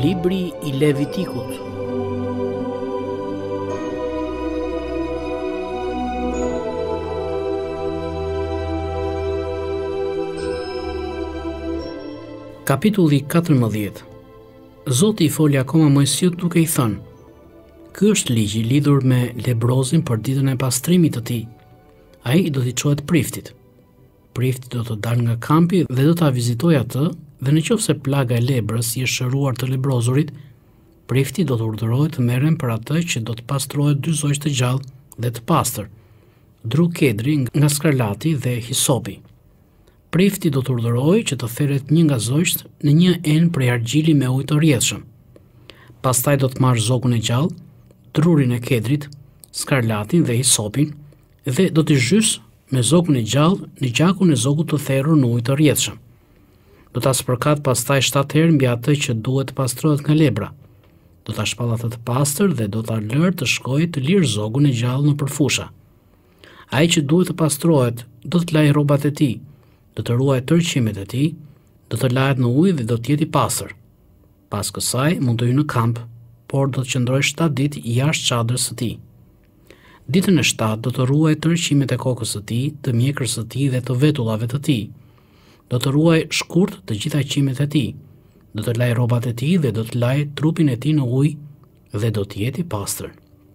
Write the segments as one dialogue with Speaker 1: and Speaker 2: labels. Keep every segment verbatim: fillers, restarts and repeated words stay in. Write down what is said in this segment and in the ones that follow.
Speaker 1: Libri I Levitikut. Kapitulli katërmbëdhjetë. Zoti I foli akoma Mojsiut duke I thënë: Ky është ligji lidhur me lebrozin për ditën e pastrimit të tij. Ai do t'i çohet priftit. Prifti do të dalë nga kampi dhe do ta vizitojë atë, dhe nëse plaga e lebrës I është shëruar të lebrozurit, prifti do të urdhërohet të merren për atë që do të pastrohet dy zogj të gjallë dhe të pastër, dru kedri nga skarlati dhe hisopi. Prifti do të urdhërojë që të therret një nga zogjt në një enë prej argjili me ujë të rrjedhshëm. Pastaj do të marrë zogun e gjallë, drurin e kedrit, skarlatin dhe hisopin dhe do t'i zhysë me zogun e gjallë në gjakun e zogut të therrur në ujë të rrjedhshëm. Do ta spërkat pastaj shtatë herë mbi atë që duhet të pastrohet nga lebra. Do ta shpall atë të pastër dhe do ta lërë të shkojë të lirë zogun e gjallë nëpër fusha. Ai që duhet të pastrohet do të lajë rrobat e tij, do të ruajë tërë qimet e tij, do të lahet në ujë dhe do të jetë I pastër. Pas kësaj mund të hyjë në kamp, por do të qëndrojë shtatë ditë jashtë çadrës së tij. Ditën e shtatë do të ruajë tërë qimet e kokës së tij, të mjekrës së tij dhe të vetullave të tij. Do të ruajë shkurt të gjitha qimet e tij. Do të lajë rrobat e tij dhe do të lajë trupin e tij në ujë dhe do të jetë I pastër.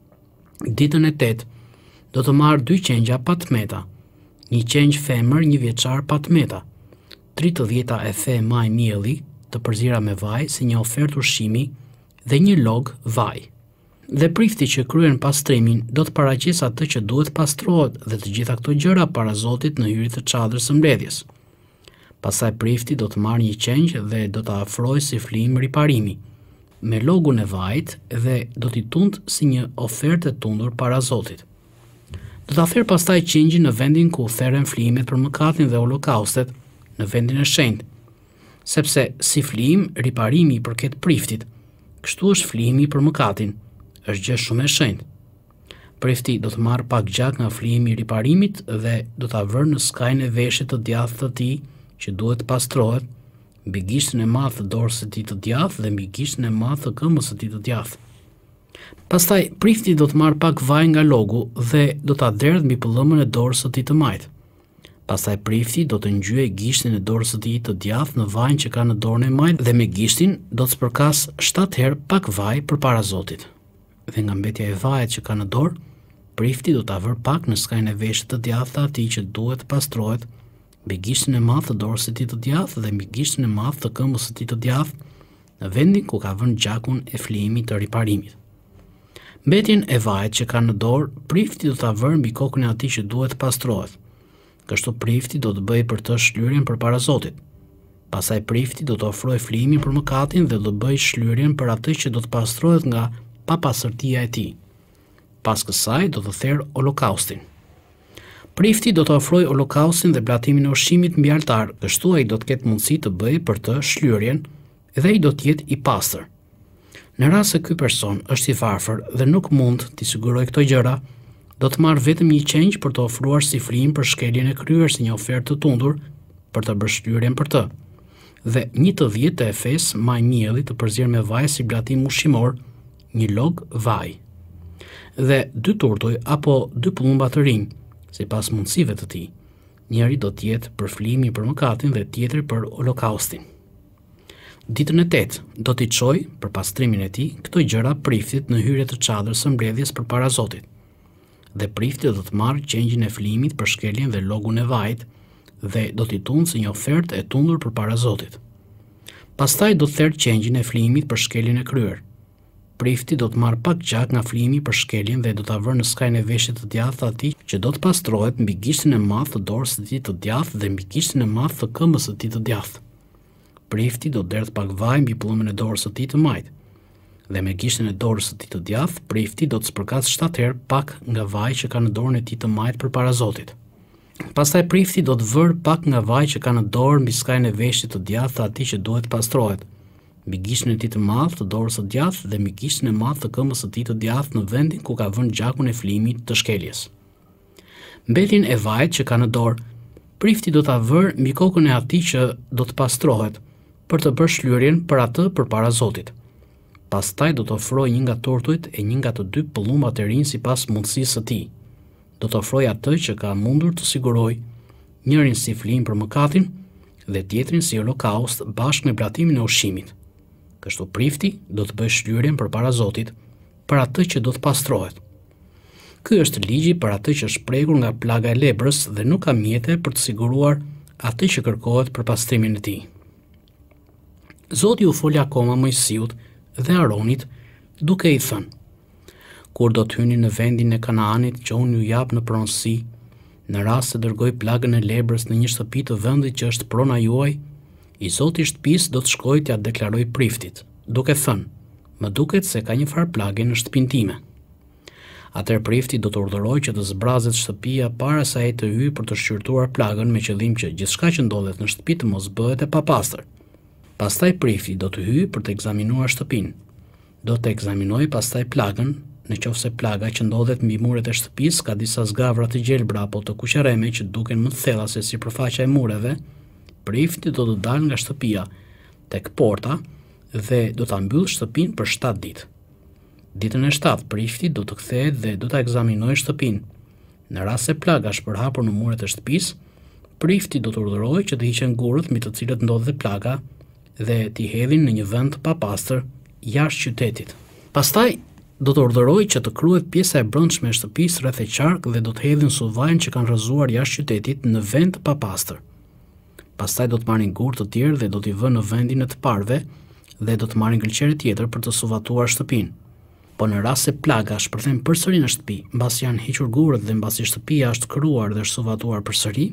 Speaker 1: Ditën e tetë do të marrë dy qengja patmeta, një qengj femër një vjeçar patmeta, tridhjetë e the maj mielli të përzira me vaj si një ofertë ushqimi dhe një log vaj. Dhe prifti që kryen pastrimin do të paraqesë atë që duhet pastrohet dhe të gjitha këto gjëra para Zotit në hyrje të çadrës së mbledhjes. Pastaj prifti do të marrë një qengj dhe do ta afrojë si flim riparimi, me logun e vajit dhe do t'i tund si një ofertë e tundur para Zotit. Do ta therr pastaj qengjin në vendin ku therren flimet për mëkatin dhe holokaustet, në vendin e shenjtë, sepse si flim riparimi I përket priftit, kështu është flimi për mëkatin, është gjë shumë e shenjtë. Prifti do të marrë pak gjak nga flimi I riparimit dhe do ta vërë në skajin e veshit të djathtë të tij që duhet të pastrohet, mbi gishtin e madh të dorës së tij të djathtë dhe mbi gishtin e madh të këmbës së tij të djathtë. Pastaj prifti do të marrë pak vaj nga logu dhe do ta derdhë mbi pëllëmën e dorës së tij të majtë. Pastaj prifti do të ngjyejë gishtin e dorës së tij të djathtë në vajin që ka në dorën e majtë dhe me gishtin do të spërkas shtatë herë pak vaj përpara Zotit. Dhe nga mbetja e vajit që ka në dorë, prifti do ta vërë pak në skajin e veshit të djathtë të atij që duhet të pastrohet, mbi gishtin e madh të dorës së tij të djathtë dhe mbi gishtin e madh të këmbës së tij të djathtë, në vendin ku ka vënë gjakun e flimit të riparimit. Mbetjen e vajit që ka në dorë, prifti do ta vërë mbi kokën e atij që duhet të pastrohet. Kështu prifti do të bëjë për të shlyrjen përpara Zotit. Pastaj prifti do të ofrojë flimin për mëkatin dhe do të bëjë shlyrjen për atë që do të pastrohet nga papastërtia e tij. Pas kësaj do të therrë holokaustin. Prifti do të ofrojë holokaustin dhe blatimin e ushqimit mbi altar, kështu ai do të ketë mundësi të bëjë për të shlyrjen dhe ai do të jetë I pastër. Në rast se ky person është I varfër dhe nuk mund t'i sigurojë këto gjëra, do të marrë vetëm një qengj për të ofruar si flim për shkeljen e kryer si një ofertë të tundur për të bërë shlyrjen për të, dhe një të dhjetë të efes maj mielli të përzirë me vaj si blatim ushqimor, një log vaj, dhe dy turtuj apo dy pullumba të rinj, sipas mundësive të tij. Njëri do të jetë për flimi për mëkatin dhe tjetri për holokaustin. Ditën e tetë do t'i çojë për pastrimin e tij këto gjëra priftit në hyrje të çadrës së mbledhjes përpara Zotit. Dhe prifti do të marrë qengjin e flimit për shkeljen dhe logun e vajit dhe do t'i tundë si një ofertë e tundur përpara Zotit. Pastaj do të therrë qengjin e flimit për shkeljen e kryer. Prifti do të marrë pak gjak nga flimi për shkeljen dhe do ta vërë në skajin e veshit të djathtë të atij që do të pastrohet mbi gishtin e madh të dorës së tij të djathtë dhe mbi gishtin e madh të këmbës së tij të djathtë. Prifti do të derdhë pak vaj mbi pëllëmën e dorës së tij të majtë. Dhe me gishtin e dorës së tij të djathtë, prifti do të spërkas shtatë herë pak nga vaji që ka në dorën e tij të majtë përpara Zotit. Pastaj prifti do të vërë pak nga vaji që ka në dorë mbi skajin e veshit të djathtë të atij që duhet të pastrohet, mbi gishtin e tij të madh të dorës së djathtë dhe mbi gishtin e madh të këmbës së tij të djathtë në vendin ku ka vënë gjakun e flimit të shkeljes. Mbetjen e vajit që ka në dorë, prifti do ta vërë mbi kokën e atij që do të pastrohet, për të bërë shlyrjen për atë përpara Zotit. Pastaj do të ofrojë një nga tortujt e një nga të dy pëllumbat e rinj sipas mundësisë së tij. Do të ofrojë atë që ka mundur të sigurojë, njërin si flim për mëkatin dhe tjetrin si holokaust bashkë me platimin e ushqimit. Kështu prifti do të bëjë shlyerjen përpara Zotit për atë që do të pastrohet. Ky është ligji për atë që është prekur nga plaga e lebrës dhe nuk ka mjete për të siguruar atë që kërkohet për pastrimin e tij. Zoti u foli akoma Mojsiut dhe Aronit duke i thënë: Kur do të hyni në vendin e Kanaanit që unë ju jap në pronësi, në rast se dërgoj plagën e lebrës në një shtëpi të vendit që është prona juaj, i Zoti i shtëpisë do të shkojë t'ia deklarojë priftit, duke thënë: Më duket se ka një farë plagë në shtëpinë time. Atëherë prifti do të urdhërojë që të zbrazet shtëpia para se ai të hyjë për të shqyrtuar plagën me qëllim që gjithçka që ndodhet në shtëpi të mos bëhet e papastër. Pastaj prifti do të hyjë për të ekzaminuar shtëpinë. Do të ekzaminojë pastaj plagën, nëse plaga që ndodhet mbi muret e shtëpisë ka disa zgavra të gjelbra apo të kuqereme që duken më të thella se sipërfaqja e mureve, prifti do të dalë nga shtëpia tek porta dhe do ta mbyll shtëpinë për shtatë ditë. Ditën e shtatë prifti do të kthehet dhe do ta ekzaminojë shtëpinë. Në rast se plaga është përhapur në muret e shtëpisë, prifti do të urdhërojë që të hiqen gurët mbi të cilët ndodhet plaga dhe t'i hedhin në një vend të papastër jashtë qytetit. Pastaj do të urdhërojë që të kryhet pjesa e brendshme e shtëpisë rreth e qark dhe do të hedhin suvajin që kanë rrëzuar jashtë qytetit në vend të papastër. Pastaj do të marrin gurë të tjerë dhe do t'i vënë në vendin e të parëve dhe do të marrin gëlqere tjetër për të suvatuar shtëpinë. Po në rast se plaga shpërthen përsëri në shtëpi, mbasi janë hequr gurët dhe mbasi shtëpia është kryuar dhe është suvatuar përsëri,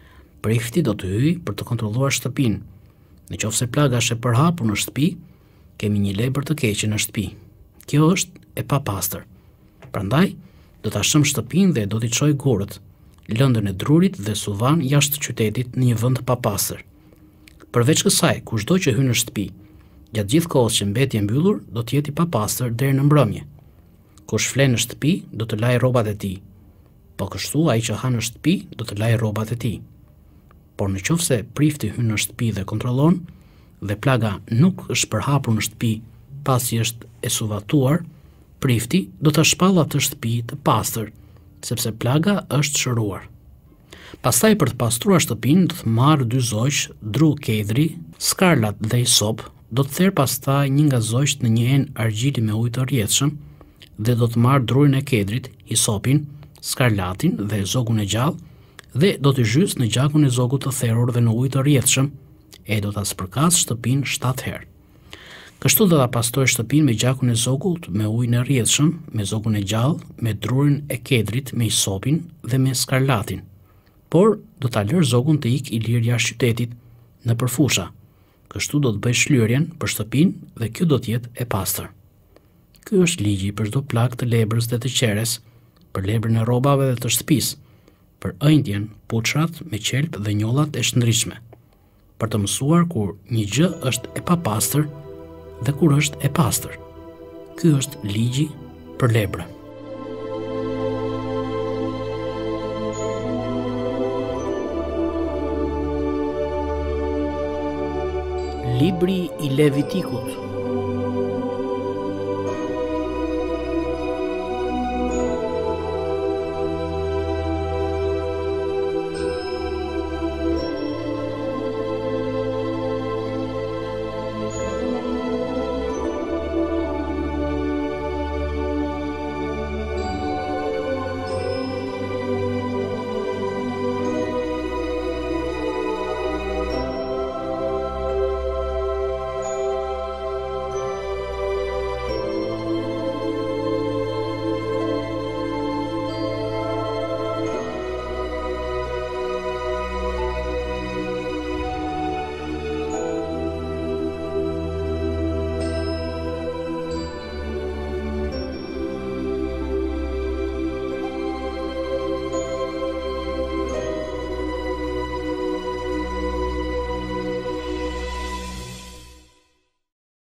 Speaker 1: prifti do të hyjë për të kontrolluar shtëpinë. Nëse plaga është e përhapur në shtëpi, kemi një lebër të keqe në shtëpi. Kjo është e papastër. Prandaj do ta shëm shtëpinë dhe do t'i çojë gurët, lëndën e drurit dhe suvan jashtë qytetit në një vend të papastër. Përveç kësaj, kushdo që hyn në shtëpi, gjatë gjithë kohës që mbeti e mbyllur, do të jetë i papastër deri në mbrëmje. Kush flen në shtëpi, do të lajë rrobat e tij. Po kështu ai që ha në shtëpi, do të lajë rrobat e tij. Por nëse prifti hyn në shtëpi dhe kontrollon, dhe plaga nuk është përhapur në shtëpi pasi është e suvatuar, prifti do ta shpallë atë shtëpi të pastër, sepse plaga është shëruar. Pastaj për të pastruar shtëpinë do të marrë dy zogjë, dru kedri, skarlat dhe hisop, do të therr pastaj një nga zogjt në një enë argjili me ujë të rrjedhshëm dhe do të marrë drurin e kedrit, hisopin, skarlatin dhe zogun e gjallë dhe do të zhysë në gjakun e zogut të therrur dhe në ujë të rrjedhshëm e do ta spërkasë shtëpinë shtatë herë. Kështu do ta pastrojë shtëpinë me gjakun e zogut, me ujin e rrjedhshëm, me zogun e gjallë, me drurin e kedrit, me hisopin dhe me skarlatin. Por do ta lërë zogun të ikë i lirë jashtë qytetit në përfusha. Kështu do të bëj shlyerjen për shtëpinë dhe kjo do të jetë e pastër. Ky është ligji për çdo plagë të lebrës dhe të qeres, për lebrën e rrobave dhe të shtëpisë, për ëndjen, puçrat me qelp dhe njollat e shndritshme, për të mësuar kur një gjë është e papastër dhe kur është e pastër. Ky është ligji për lebrën. Libri i Levitikut.